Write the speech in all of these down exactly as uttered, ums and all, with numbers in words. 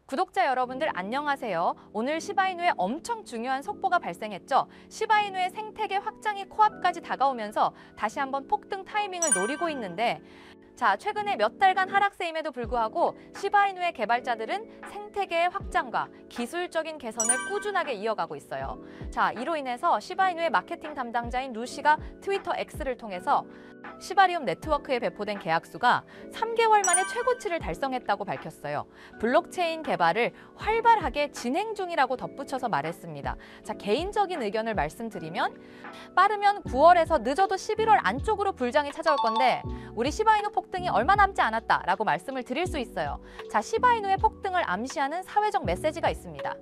구독자 여러분들 안녕하세요. 오늘 시바이누에 엄청 중요한 속보가 발생했죠. 시바이누의 생태계 확장이 코앞까지 다가오면서 다시 한번 폭등 타이밍을 노리고 있는데, 자, 최근에 몇 달간 하락세임에도 불구하고 시바이누의 개발자들은 생태계의 확장과 기술적인 개선을 꾸준하게 이어가고 있어요. 자, 이로 인해서 시바이누의 마케팅 담당자인 루시가 트위터 X를 통해서 시바리움 네트워크에 배포된 계약수가 삼 개월 만에 최고치를 달성했다고 밝혔어요. 블록체인 개발을 활발하게 진행 중이라고 덧붙여서 말했습니다. 자, 개인적인 의견을 말씀드리면 빠르면 구월에서 늦어도 십일월 안쪽으로 불장이 찾아올 건데 우리 시바이누 폭등이 얼마 남지 않았다라고 말씀을 드릴 수 있어요. 자, 시바이누의 폭등을 암시하는 사회적 메시지가 있습니다.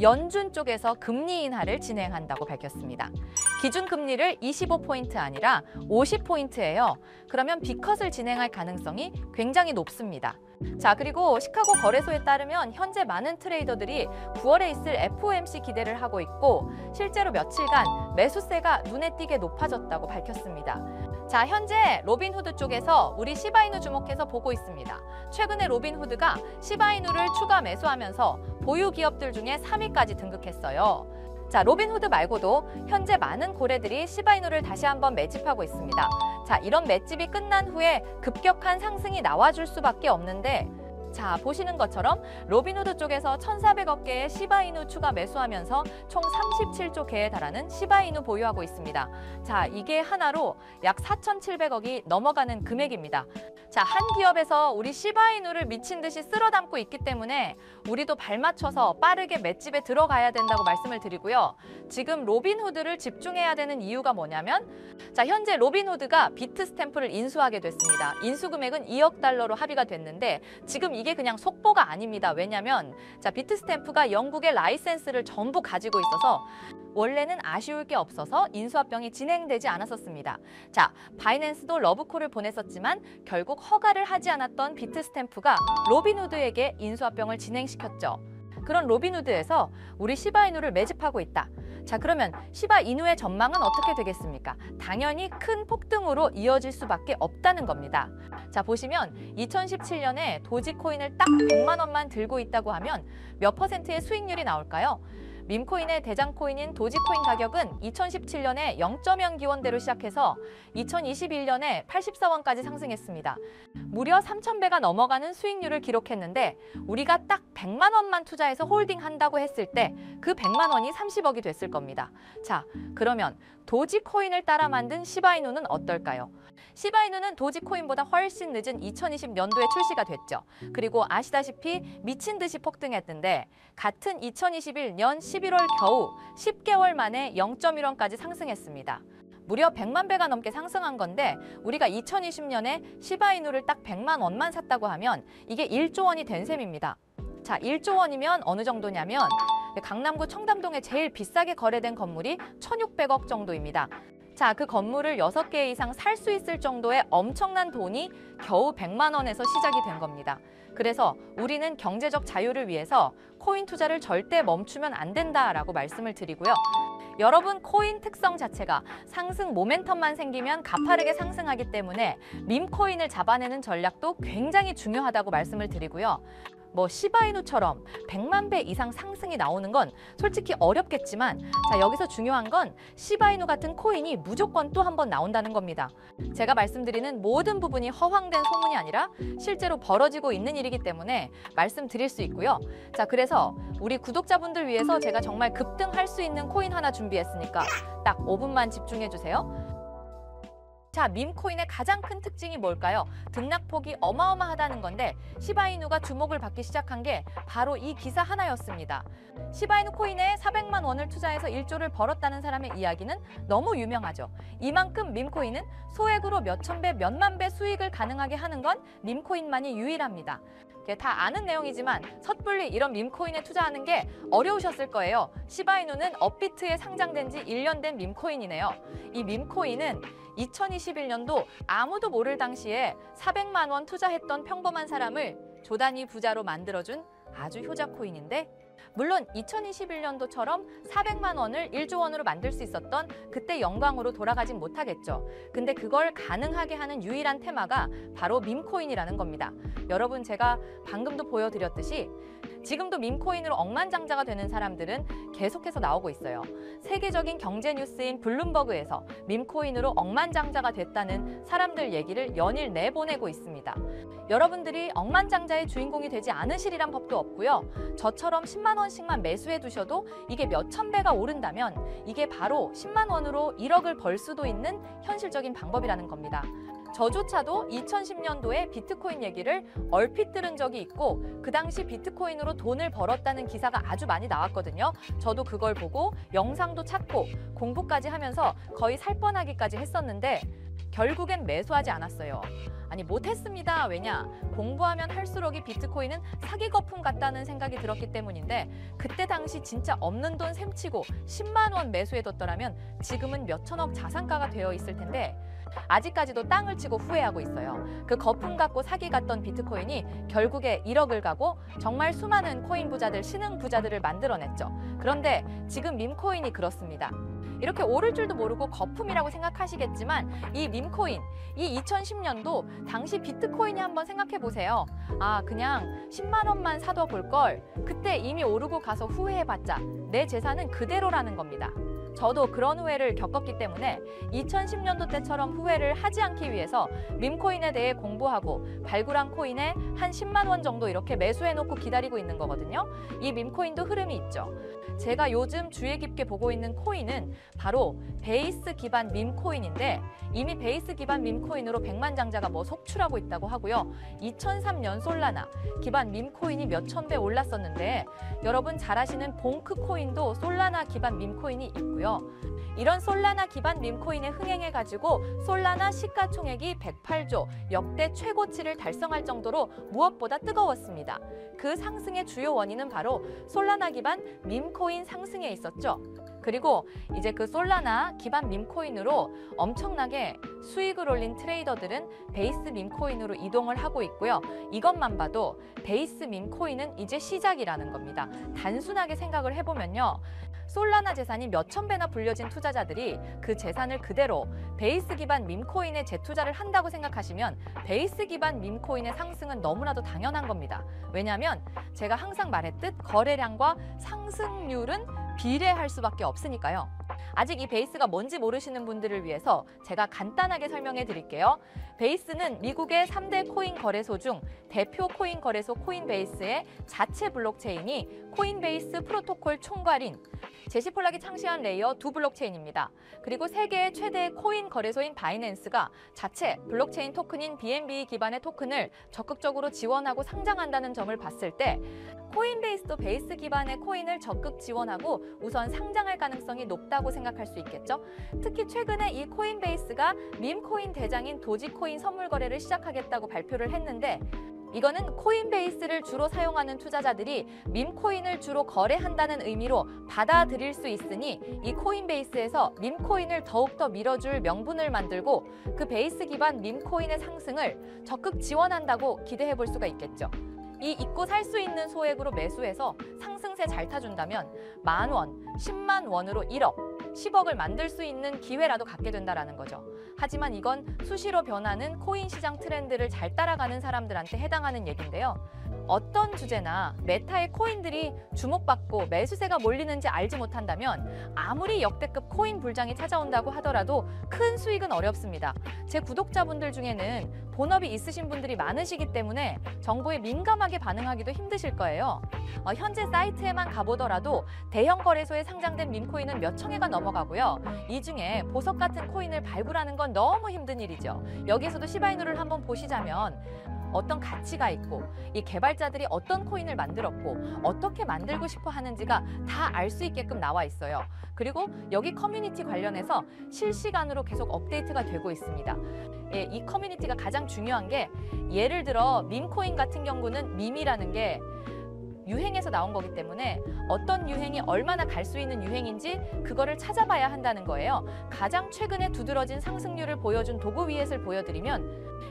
연준 쪽에서 금리 인하를 진행한다고 밝혔습니다. 기준 금리를 이십오 포인트 아니라 오십 포인트예요. 그러면 B컷을 진행할 가능성이 굉장히 높습니다. 자, 그리고 시카고 거래소에 따르면 현재 많은 트레이더들이 구월에 있을 에프 오 엠 씨 기대를 하고 있고 실제로 며칠간 매수세가 눈에 띄게 높아졌다고 밝혔습니다. 자, 현재 로빈후드 쪽에서 우리 시바이누 주목해서 보고 있습니다. 최근에 로빈후드가 시바이누를 추가 매수하면서 보유 기업들 중에 삼 위까지 등극했어요. 자, 로빈후드 말고도 현재 많은 고래들이 시바이누를 다시 한번 매집하고 있습니다. 자, 이런 매집이 끝난 후에 급격한 상승이 나와줄 수밖에 없는데, 자, 보시는 것처럼 로빈후드 쪽에서 천사백억 개의 시바이누 추가 매수하면서 총 삼십칠조 개에 달하는 시바이누 보유하고 있습니다. 자, 이게 하나로 약 사천칠백억이 넘어가는 금액입니다. 자, 한 기업에서 우리 시바이누를 미친 듯이 쓸어 담고 있기 때문에 우리도 발맞춰서 빠르게 맷집에 들어가야 된다고 말씀을 드리고요. 지금 로빈후드를 집중해야 되는 이유가 뭐냐면, 자, 현재 로빈후드가 비트스탬프를 인수하게 됐습니다. 인수 금액은 이억 달러로 합의가 됐는데 지금 이게 그냥 속보가 아닙니다. 왜냐면 자, 비트스탬프가 영국의 라이센스를 전부 가지고 있어서 원래는 아쉬울 게 없어서 인수합병이 진행되지 않았었습니다. 자, 바이낸스도 러브콜을 보냈었지만 결국 허가를 하지 않았던 비트스탬프가 로빈후드에게 인수합병을 진행시켰죠. 그런 로빈후드에서 우리 시바이누를 매집하고 있다. 자, 그러면 시바이누의 전망은 어떻게 되겠습니까? 당연히 큰 폭등으로 이어질 수밖에 없다는 겁니다. 자, 보시면 이천십칠 년에 도지코인을 딱 백만 원만 들고 있다고 하면 몇 퍼센트의 수익률이 나올까요? 밈코인의 대장코인인 도지코인 가격은 이천십칠 년에 영 점 영 기원대로 시작해서 이천이십일 년에 팔십사 원까지 상승했습니다. 무려 삼천 배가 넘어가는 수익률을 기록했는데 우리가 딱 백만 원만 투자해서 홀딩한다고 했을 때 그 백만 원이 삼십억이 됐을 겁니다. 자, 그러면 도지코인을 따라 만든 시바이누는 어떨까요? 시바이누는 도지코인보다 훨씬 늦은 이천이십 년도에 출시가 됐죠. 그리고 아시다시피 미친 듯이 폭등했는데 같은 이천이십일 년 십일월 겨우 십 개월 만에 영 점 일 원까지 상승했습니다. 무려 백만 배가 넘게 상승한 건데 우리가 이천이십 년에 시바이누를 딱 백만 원만 샀다고 하면 이게 일조 원이 된 셈입니다. 자, 일조 원이면 어느 정도냐면 강남구 청담동에 제일 비싸게 거래된 건물이 천육백억 정도입니다. 자, 그 건물을 여섯 개 이상 살 수 있을 정도의 엄청난 돈이 겨우 백만 원에서 시작이 된 겁니다. 그래서 우리는 경제적 자유를 위해서 코인 투자를 절대 멈추면 안 된다라고 말씀을 드리고요. 여러분, 코인 특성 자체가 상승 모멘텀만 생기면 가파르게 상승하기 때문에 밈코인을 잡아내는 전략도 굉장히 중요하다고 말씀을 드리고요. 뭐 시바이누처럼 백만 배 이상 상승이 나오는 건 솔직히 어렵겠지만, 자, 여기서 중요한 건 시바이누 같은 코인이 무조건 또 한 번 나온다는 겁니다. 제가 말씀드리는 모든 부분이 허황된 소문이 아니라 실제로 벌어지고 있는 일이기 때문에 말씀드릴 수 있고요. 자, 그래서 우리 구독자분들 위해서 제가 정말 급등할 수 있는 코인 하나 준비했으니까 딱 오 분만 집중해 주세요. 자, 밈코인의 가장 큰 특징이 뭘까요? 등락폭이 어마어마하다는 건데 시바이누가 주목을 받기 시작한 게 바로 이 기사 하나였습니다. 시바이누 코인에 사백만 원을 투자해서 일조를 벌었다는 사람의 이야기는 너무 유명하죠. 이만큼 밈코인은 소액으로 몇천 배, 몇만 배 수익을 가능하게 하는 건 밈코인만이 유일합니다. 다 아는 내용이지만 섣불리 이런 밈코인에 투자하는 게 어려우셨을 거예요. 시바이누는 업비트에 상장된 지 일 년 된 밈코인이네요. 이 밈코인은 이천이십일 년도 아무도 모를 당시에 사백만 원 투자했던 평범한 사람을 조단위 부자로 만들어준 아주 효자 코인인데 물론 이천이십일 년도처럼 사백만 원을 일조 원으로 만들 수 있었던 그때 영광으로 돌아가진 못하겠죠. 근데 그걸 가능하게 하는 유일한 테마가 바로 밈코인이라는 겁니다. 여러분, 제가 방금도 보여드렸듯이 지금도 밈코인으로 억만장자가 되는 사람들은 계속해서 나오고 있어요. 세계적인 경제 뉴스인 블룸버그에서 밈코인으로 억만장자가 됐다는 사람들 얘기를 연일 내보내고 있습니다. 여러분들이 억만장자의 주인공이 되지 않으시리란 법도 없고요. 저처럼 십만 원씩만 매수해 두셔도 이게 몇천 배가 오른다면 이게 바로 십만 원으로 일억을 벌 수도 있는 현실적인 방법이라는 겁니다. 저조차도 이천십 년도에 비트코인 얘기를 얼핏 들은 적이 있고 그 당시 비트코인으로 돈을 벌었다는 기사가 아주 많이 나왔거든요. 저도 그걸 보고 영상도 찾고 공부까지 하면서 거의 살 뻔하기까지 했었는데 결국엔 매수하지 않았어요. 아니, 못했습니다. 왜냐? 공부하면 할수록 이 비트코인은 사기 거품 같다는 생각이 들었기 때문인데 그때 당시 진짜 없는 돈 셈치고 십만 원 매수해뒀더라면 지금은 몇천억 자산가가 되어 있을 텐데 아직까지도 땅을 치고 후회하고 있어요. 그 거품 갖고 사기 갔던 비트코인이 결국에 일억을 가고 정말 수많은 코인 부자들, 신흥 부자들을 만들어냈죠. 그런데 지금 밈코인이 그렇습니다. 이렇게 오를 줄도 모르고 거품이라고 생각하시겠지만 이 밈코인, 이 이천십 년도 당시 비트코인이 한번 생각해 보세요. 아, 그냥 십만 원만 사둬 볼 걸. 그때 이미 오르고 가서 후회해봤자 내 재산은 그대로라는 겁니다. 저도 그런 후회를 겪었기 때문에 이천십 년도 때처럼 후회를 하지 않기 위해서 밈코인에 대해 공부하고 발굴한 코인에 한 십만 원 정도 이렇게 매수해놓고 기다리고 있는 거거든요. 이 밈코인도 흐름이 있죠. 제가 요즘 주의 깊게 보고 있는 코인은 바로 베이스 기반 밈코인인데 이미 베이스 기반 밈코인으로 백만장자가 뭐 속출하고 있다고 하고요. 이천삼 년 솔라나 기반 밈코인이 몇천 배 올랐었는데 여러분 잘 아시는 봉크 코인도 솔라나 기반 밈코인이 있고요. 이런 솔라나 기반 밈코인에 흥행해가지고 솔라나 시가총액이 백팔조, 역대 최고치를 달성할 정도로 무엇보다 뜨거웠습니다. 그 상승의 주요 원인은 바로 솔라나 기반 밈코인 상승에 있었죠. 그리고 이제 그 솔라나 기반 밈코인으로 엄청나게 수익을 올린 트레이더들은 베이스 밈코인으로 이동을 하고 있고요. 이것만 봐도 베이스 밈코인은 이제 시작이라는 겁니다. 단순하게 생각을 해보면요. 솔라나 재산이 몇천 배나 불려진 투자자들이 그 재산을 그대로 베이스 기반 밈코인에 재투자를 한다고 생각하시면 베이스 기반 밈코인의 상승은 너무나도 당연한 겁니다. 왜냐하면 제가 항상 말했듯 거래량과 상승률은 비례할 수밖에 없으니까요. 아직 이 베이스가 뭔지 모르시는 분들을 위해서 제가 간단하게 설명해 드릴게요. 베이스는 미국의 삼 대 코인 거래소 중 대표 코인 거래소 코인베이스의 자체 블록체인이 코인베이스 프로토콜 총괄인 제시 폴락이 창시한 레이어 이 블록체인입니다. 그리고 세계의 최대 코인 거래소인 바이낸스가 자체 블록체인 토큰인 비엔비 기반의 토큰을 적극적으로 지원하고 상장한다는 점을 봤을 때 코인베이스도 베이스 기반의 코인을 적극 지원하고 우선 상장할 가능성이 높다고 생각할 수 있겠죠. 특히 최근에 이 코인베이스가 밈코인 대장인 도지코인 선물 거래를 시작하겠다고 발표를 했는데 이거는 코인베이스를 주로 사용하는 투자자들이 밈코인을 주로 거래한다는 의미로 받아들일 수 있으니 이 코인베이스에서 밈코인을 더욱더 밀어줄 명분을 만들고 그 베이스 기반 밈코인의 상승을 적극 지원한다고 기대해 볼 수가 있겠죠. 이 잊고 살 수 있는 소액으로 매수해서 상승세 잘 타준다면 만 원, 십만 원으로 일억, 십억을 만들 수 있는 기회라도 갖게 된다는 거죠. 하지만 이건 수시로 변하는 코인 시장 트렌드를 잘 따라가는 사람들한테 해당하는 얘기인데요. 어떤 주제나 메타의 코인들이 주목받고 매수세가 몰리는지 알지 못한다면 아무리 역대급 코인 불장이 찾아온다고 하더라도 큰 수익은 어렵습니다. 제 구독자분들 중에는 본업이 있으신 분들이 많으시기 때문에 정보에 민감하게 반응하기도 힘드실 거예요. 어, 현재 사이트에만 가보더라도 대형 거래소에 상장된 밈코인은 몇 천 개가 넘어가고요. 이 중에 보석 같은 코인을 발굴하는 건 너무 힘든 일이죠. 여기에서도 시바이누를 한번 보시자면 어떤 가치가 있고 이 개발자들이 어떤 코인을 만들었고 어떻게 만들고 싶어 하는지가 다 알 수 있게끔 나와 있어요. 그리고 여기 커뮤니티 관련해서 실시간으로 계속 업데이트가 되고 있습니다. 예, 이 커뮤니티가 가장 중요한 게 예를 들어 밈코인 같은 경우는 밈이라는 게 유행에서 나온 거기 때문에 어떤 유행이 얼마나 갈 수 있는 유행인지 그거를 찾아봐야 한다는 거예요. 가장 최근에 두드러진 상승률을 보여준 도구 위젯을 보여드리면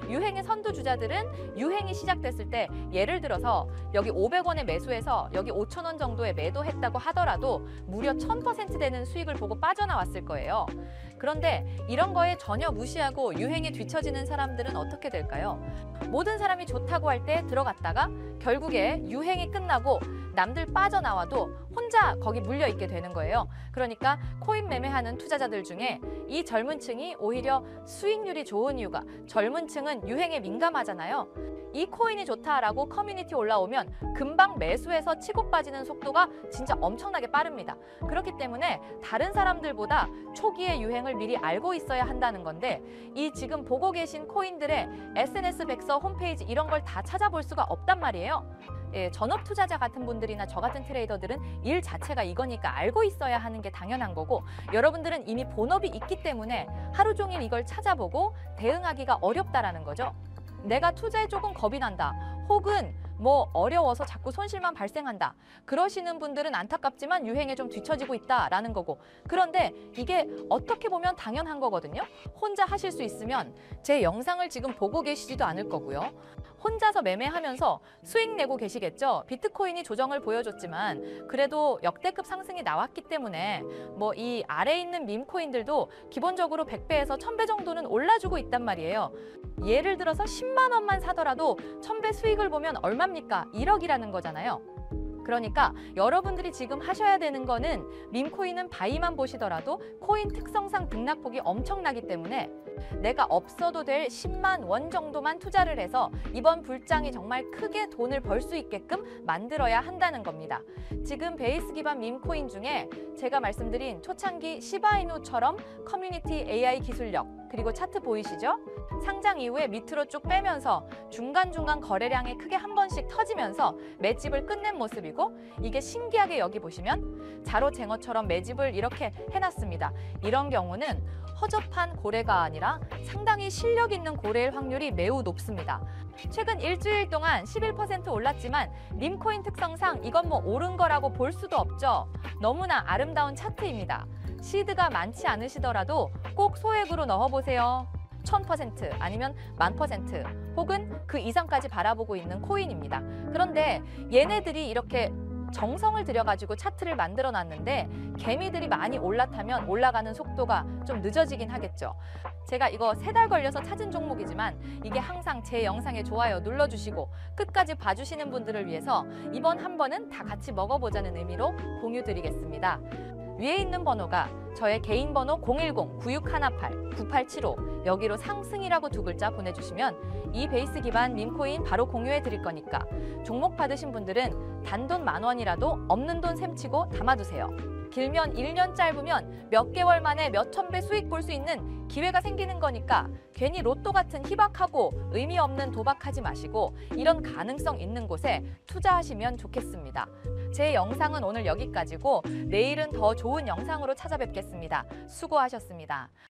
유행의 선두주자들은 유행이 시작됐을 때 예를 들어서 여기 오백 원에 매수해서 여기 오천 원 정도에 매도했다고 하더라도 무려 천 퍼센트 되는 수익을 보고 빠져나왔을 거예요. 그런데 이런 거에 전혀 무시하고 유행에 뒤처지는 사람들은 어떻게 될까요? 모든 사람이 좋다고 할 때 들어갔다가 결국에 유행이 끝나고 남들 빠져나와도 혼자 거기 물려있게 되는 거예요. 그러니까 코인 매매하는 투자자들 중에 이 젊은 층이 오히려 수익률이 좋은 이유가 젊은 층은 유행에 민감하잖아요. 이 코인이 좋다라고 커뮤니티 올라오면 금방 매수해서 치고 빠지는 속도가 진짜 엄청나게 빠릅니다. 그렇기 때문에 다른 사람들보다 초기의 유행을 미리 알고 있어야 한다는 건데 이 지금 보고 계신 코인들의 에스엔에스 백서 홈페이지 이런 걸 다 찾아볼 수가 없단 말이에요. 예, 전업 투자자 같은 분들이나 저 같은 트레이더들은 일 자체가 이거니까 알고 있어야 하는 게 당연한 거고 여러분들은 이미 본업이 있기 때문에 하루 종일 이걸 찾아보고 대응하기가 어렵다라는 거죠. 내가 투자에 조금 겁이 난다. 혹은 뭐 어려워서 자꾸 손실만 발생한다. 그러시는 분들은 안타깝지만 유행에 좀 뒤처지고 있다라는 거고 그런데 이게 어떻게 보면 당연한 거거든요. 혼자 하실 수 있으면 제 영상을 지금 보고 계시지도 않을 거고요. 혼자서 매매하면서 수익 내고 계시겠죠. 비트코인이 조정을 보여줬지만 그래도 역대급 상승이 나왔기 때문에 뭐 이 아래에 있는 밈코인들도 기본적으로 백 배에서 천 배 정도는 올라주고 있단 말이에요. 예를 들어서 십만 원만 사더라도 천 배 수익을 보면 얼마입니까? 일억이라는 거잖아요. 그러니까 여러분들이 지금 하셔야 되는 거는 밈코인은 바이만 보시더라도 코인 특성상 등락폭이 엄청나기 때문에 내가 없어도 될 십만 원 정도만 투자를 해서 이번 불장이 정말 크게 돈을 벌 수 있게끔 만들어야 한다는 겁니다. 지금 베이스 기반 밈코인 중에 제가 말씀드린 초창기 시바이누처럼 커뮤니티 에이아이 기술력 그리고 차트 보이시죠? 상장 이후에 밑으로 쭉 빼면서 중간중간 거래량이 크게 한 번씩 터지면서 매집을 끝낸 모습이고 이게 신기하게 여기 보시면 자로쟁어처럼 매집을 이렇게 해놨습니다. 이런 경우는 허접한 고래가 아니라 상당히 실력 있는 고래일 확률이 매우 높습니다. 최근 일주일 동안 십일 퍼센트 올랐지만 밈코인 특성상 이건 뭐 오른 거라고 볼 수도 없죠. 너무나 아름다운 차트입니다. 시드가 많지 않으시더라도 꼭 소액으로 넣어보세요. 천 퍼센트 아니면 만 퍼센트 혹은 그 이상까지 바라보고 있는 코인입니다. 그런데 얘네들이 이렇게 정성을 들여가지고 차트를 만들어 놨는데 개미들이 많이 올라타면 올라가는 속도가 좀 늦어지긴 하겠죠. 제가 이거 세 달 걸려서 찾은 종목이지만 이게 항상 제 영상에 좋아요 눌러주시고 끝까지 봐주시는 분들을 위해서 이번 한 번은 다 같이 먹어보자는 의미로 공유 드리겠습니다. 위에 있는 번호가 저의 개인 번호 공일공 구육일팔 구팔칠오 여기로 상승이라고 두 글자 보내주시면 이 베이스 기반 밈코인 바로 공유해 드릴 거니까 종목 받으신 분들은 단돈 만 원이라도 없는 돈 셈치고 담아두세요. 길면 일 년 짧으면 몇 개월 만에 몇 천 배 수익 볼 수 있는 기회가 생기는 거니까 괜히 로또 같은 희박하고 의미 없는 도박하지 마시고 이런 가능성 있는 곳에 투자하시면 좋겠습니다. 제 영상은 오늘 여기까지고 내일은 더 좋은 영상으로 찾아뵙겠습니다. 수고하셨습니다.